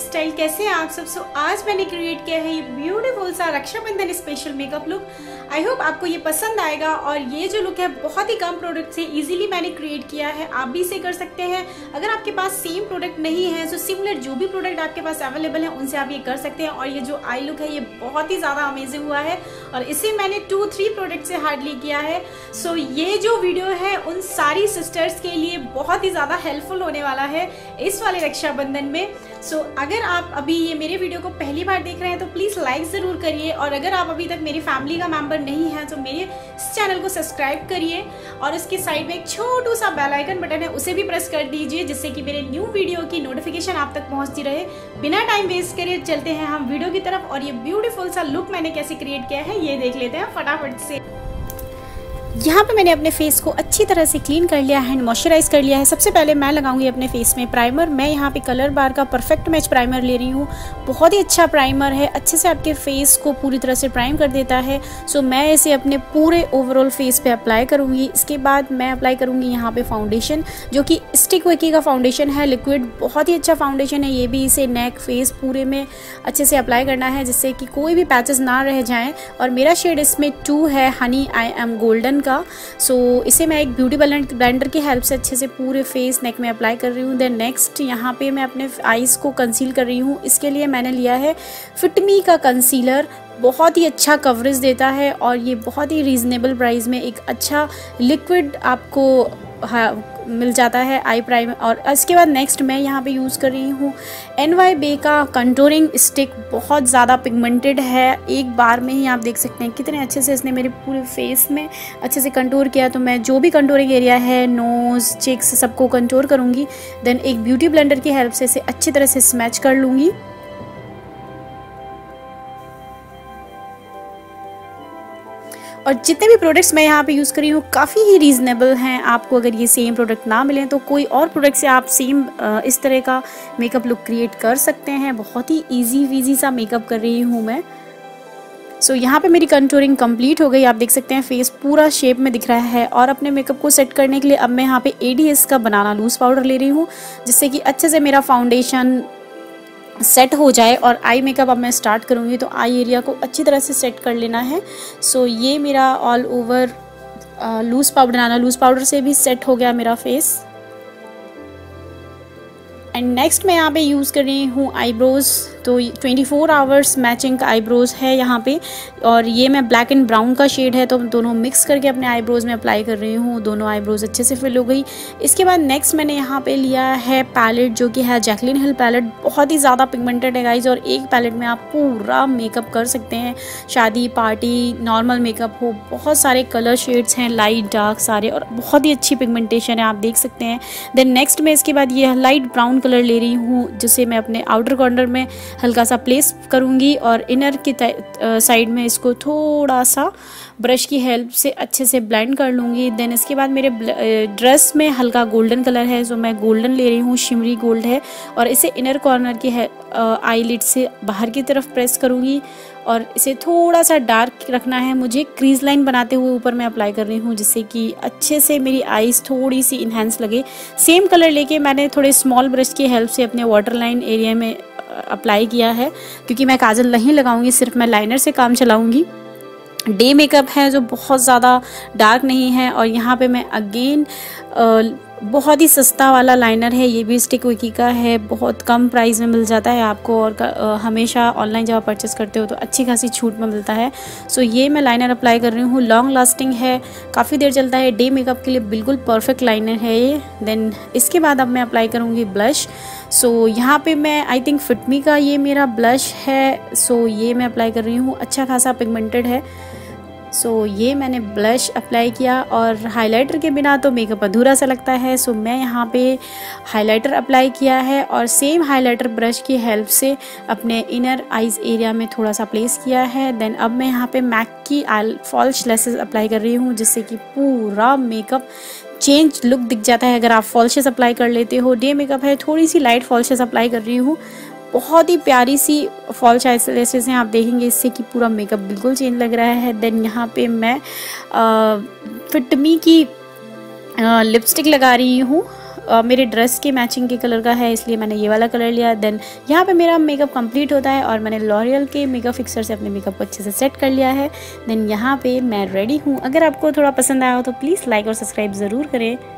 Style, कैसे हैं आप सब। सो आज मैंने क्रिएट किया है ये ब्यूटीफुल सा Rakshabandhan special makeup look. I hope आपको ये पसंद आएगा। और ये जो लुक है बहुत ही कम प्रोडक्ट से इजीली मैंने क्रिएट किया है, आप भी इसे कर सकते हैं। अगर आपके पास सेम प्रोडक्ट नहीं है तो सिमिलर जो भी प्रोडक्ट आपके पास अवेलेबल है उनसे आप ये कर सकते हैं। और ये जो आई लुक है ये बहुत ही ज़्यादा अमेजिंग हुआ है और इसे मैंने 2-3 प्रोडक्ट से हार्डली किया है। सो ये जो वीडियो है उन सारी सिस्टर्स के लिए बहुत ही ज़्यादा हेल्पफुल होने वाला है इस वाले रक्षाबंधन में। सो अगर आप अभी ये मेरे वीडियो को पहली बार देख रहे हैं तो प्लीज़ लाइक ज़रूर करिए। और अगर आप अभी तक मेरी फैमिली का मेंबर नहीं है तो मेरे इस चैनल को सब्सक्राइब करिए और इसके साइड में एक छोटू सा बेल आइकन बटन है उसे भी प्रेस कर दीजिए, जिससे कि मेरे न्यू वीडियो की नोटिफिकेशन आप तक पहुंचती रहे। बिना टाइम वेस्ट करे चलते हैं हम वीडियो की तरफ। और ये ब्यूटीफुल सा लुक मैंने कैसे क्रिएट किया है ये देख लेते हैं फटाफट से। यहाँ पे मैंने अपने फेस को अच्छी तरह से क्लीन कर लिया है, मॉइस्चराइज कर लिया है। सबसे पहले मैं लगाऊंगी अपने फेस में प्राइमर। मैं यहाँ पे कलर बार का परफेक्ट मैच प्राइमर ले रही हूँ। बहुत ही अच्छा प्राइमर है, अच्छे से आपके फेस को पूरी तरह से प्राइम कर देता है। सो मैं इसे अपने पूरे ओवरऑल फेस पे अप्लाई करूँगी। इसके बाद मैं अप्लाई करूँगी यहाँ पे फाउंडेशन, जो कि स्टिक विकी का फाउंडेशन है, लिक्विड। बहुत ही अच्छा फाउंडेशन है ये भी। इसे नेक फेस पूरे में अच्छे से अप्लाई करना है जिससे कि कोई भी पैचेस ना रह जाएँ। और मेरा शेड इसमें 2 है, हनी आई एम गोल्डन का। सो इसे मैं एक ब्यूटी ब्लेंडर की हेल्प से अच्छे से पूरे फेस नेक में अप्लाई कर रही हूँ। देन नेक्स्ट यहाँ पे मैं अपने आईज को कंसील कर रही हूँ। इसके लिए मैंने लिया है फिटमी का कंसीलर। बहुत ही अच्छा कवरेज देता है और ये बहुत ही रीज़नेबल प्राइस में एक अच्छा लिक्विड आपको मिल जाता है आई प्राइमर। और इसके बाद नेक्स्ट मैं यहाँ पे यूज़ कर रही हूँ NYBE का कंटूरिंग स्टिक। बहुत ज़्यादा पिगमेंटेड है, एक बार में ही आप देख सकते हैं कितने अच्छे से इसने मेरे पूरे फेस में अच्छे से कंटूर किया। तो मैं जो भी कंटूरिंग एरिया है, नोज़, चिक्स, सबको कंटूर करूँगी। देन एक ब्यूटी ब्लेंडर की हेल्प से इसे अच्छी तरह से स्मैच कर लूँगी। और जितने भी प्रोडक्ट्स मैं यहाँ पे यूज़ कर रही हूँ काफ़ी ही रीज़नेबल हैं। आपको अगर ये सेम प्रोडक्ट ना मिले तो कोई और प्रोडक्ट से आप सेम इस तरह का मेकअप लुक क्रिएट कर सकते हैं। बहुत ही इजी वीजी सा मेकअप कर रही हूँ मैं। सो यहाँ पे मेरी कंटूरिंग कंप्लीट हो गई। आप देख सकते हैं फेस पूरा शेप में दिख रहा है। और अपने मेकअप को सेट करने के लिए अब मैं यहाँ पे ADS का बनाना लूज़ पाउडर ले रही हूँ, जिससे कि अच्छे से मेरा फाउंडेशन सेट हो जाए। और आई मेकअप अब मैं स्टार्ट करूँगी तो आई एरिया को अच्छी तरह से सेट कर लेना है। सो ये मेरा ऑल ओवर लूज़ पाउडर से भी सेट हो गया मेरा फेस। एंड नेक्स्ट मैं यहाँ पे यूज़ कर रही हूँ आईब्रोज़। तो 24 आवर्स मैचिंग का आईब्रोज़ है यहाँ पे। और ये मैं ब्लैक एंड ब्राउन का शेड है तो दोनों मिक्स करके अपने आईब्रोज़ में अप्लाई कर रही हूँ। दोनों आईब्रोज़ अच्छे से फिल हो गई। इसके बाद नेक्स्ट मैंने यहाँ पे लिया है पैलेट, जो कि है जैकलिन हिल पैलेट। बहुत ही ज़्यादा पिगमेंटेड है गाइज और एक पैलेट में आप पूरा मेकअप कर सकते हैं। शादी, पार्टी, नॉर्मल मेकअप हो, बहुत सारे कलर शेड्स हैं, लाइट डार्क सारे, और बहुत ही अच्छी पिगमेंटेशन है, आप देख सकते हैं। देन नेक्स्ट मैं इसके बाद ये लाइट ब्राउन कलर ले रही हूँ, जिसे मैं अपने आउटर कॉर्नर में हल्का सा प्लेस करूँगी और इनर की साइड में इसको थोड़ा सा ब्रश की हेल्प से अच्छे से ब्लेंड कर लूँगी। देन इसके बाद मेरे ड्रेस में हल्का गोल्डन कलर है, जो मैं गोल्डन ले रही हूँ, शिमरी गोल्ड है। और इसे इनर कॉर्नर की आईलिड से बाहर की तरफ प्रेस करूँगी और इसे थोड़ा सा डार्क रखना है मुझे। क्रीज लाइन बनाते हुए ऊपर मैं अप्लाई कर रही हूँ, जिससे कि अच्छे से मेरी आईज थोड़ी सी इन्हेंस लगे। सेम कलर लेके मैंने थोड़े स्मॉल ब्रश की हेल्प से अपने वाटर लाइन एरिया में अप्लाई किया है, क्योंकि मैं काजल नहीं लगाऊंगी, सिर्फ मैं लाइनर से काम चलाऊंगी। डे मेकअप है जो बहुत ज़्यादा डार्क नहीं है। और यहाँ पे मैं अगेन बहुत ही सस्ता वाला लाइनर है, ये भी स्टिक विकी का है, बहुत कम प्राइस में मिल जाता है आपको। और हमेशा ऑनलाइन जब आप परचेस करते हो तो अच्छी खासी छूट में मिलता है। सो ये मैं लाइनर अप्लाई कर रही हूँ। लॉन्ग लास्टिंग है, काफ़ी देर चलता है, डे मेकअप के लिए बिल्कुल परफेक्ट लाइनर है ये। देन इसके बाद अब मैं अप्लाई करूँगी ब्लश। सो यहाँ पे मैं आई थिंक फिटमी का ये मेरा ब्लश है। सो ये मैं अप्लाई कर रही हूँ, अच्छा खासा पिगमेंटेड है। सो ये मैंने ब्लश अप्लाई किया। और हाइलाइटर के बिना तो मेकअप अधूरा सा लगता है। सो मैं यहाँ पे हाइलाइटर अप्लाई किया है और सेम हाइलाइटर ब्रश की हेल्प से अपने इनर आइज एरिया में थोड़ा सा प्लेस किया है। देन अब मैं यहाँ पे मैक की फॉल्स लैशेस अप्लाई कर रही हूँ, जिससे कि पूरा मेकअप चेंज लुक दिख जाता है अगर आप फॉल्सेस अप्लाई कर लेते हो। डे मेकअप है, थोड़ी सी लाइट फॉल्सेस अप्लाई कर रही हूँ। बहुत ही प्यारी सी फॉल्स आईलैशेस हैं, आप देखेंगे इससे कि पूरा मेकअप बिल्कुल चेंज लग रहा है। देन यहाँ पे मैं फिटमी की लिपस्टिक लगा रही हूँ। मेरे ड्रेस के मैचिंग के कलर का है, इसलिए मैंने ये वाला कलर लिया। देन यहाँ पे मेरा मेकअप कंप्लीट होता है और मैंने लॉरियल के मेकअप फिक्सर से अपने मेकअप को अच्छे से सेट कर लिया है। देन यहाँ पे मैं रेडी हूँ। अगर आपको थोड़ा पसंद आया हो तो प्लीज़ लाइक और सब्सक्राइब ज़रूर करें।